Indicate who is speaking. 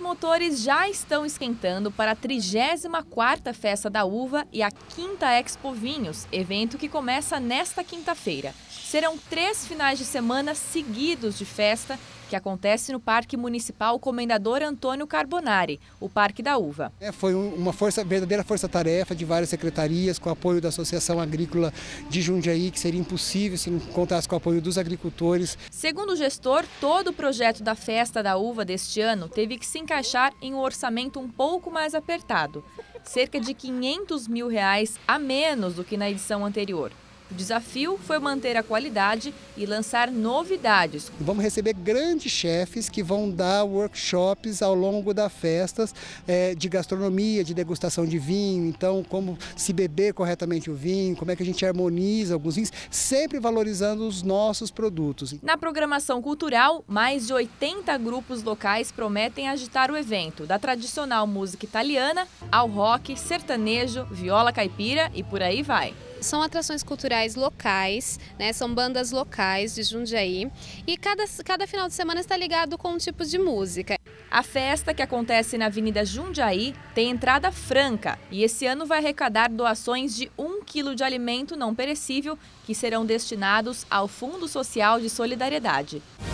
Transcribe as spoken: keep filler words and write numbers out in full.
Speaker 1: motores já estão esquentando para a trigésima quarta Festa da Uva e a quinta Expo Vinhos, evento que começa nesta quinta-feira. Serão três finais de semana seguidos de festa que acontece no Parque Municipal Comendador Antônio Carbonari, o Parque da Uva.
Speaker 2: É, foi uma força, verdadeira força-tarefa de várias secretarias, com o apoio da Associação Agrícola de Jundiaí, que seria impossível se não contasse com o apoio dos agricultores.
Speaker 1: Segundo o gestor, todo o projeto da Festa da Uva deste ano teve que se encaixar em um orçamento um pouco mais apertado, cerca de quinhentos mil reais a menos do que na edição anterior. O desafio foi manter a qualidade e lançar novidades.
Speaker 2: Vamos receber grandes chefes que vão dar workshops ao longo das festas é, de gastronomia, de degustação de vinho, então como se beber corretamente o vinho, como é que a gente harmoniza alguns vinhos, sempre valorizando os nossos produtos.
Speaker 1: Na programação cultural, mais de oitenta grupos locais prometem agitar o evento, da tradicional música italiana ao rock, sertanejo, viola caipira e por aí vai.
Speaker 3: São atrações culturais locais, né? São bandas locais de Jundiaí e cada, cada final de semana está ligado com um tipo de música.
Speaker 1: A festa, que acontece na Avenida Jundiaí, tem entrada franca e esse ano vai arrecadar doações de um quilo de alimento não perecível que serão destinados ao Fundo Social de Solidariedade.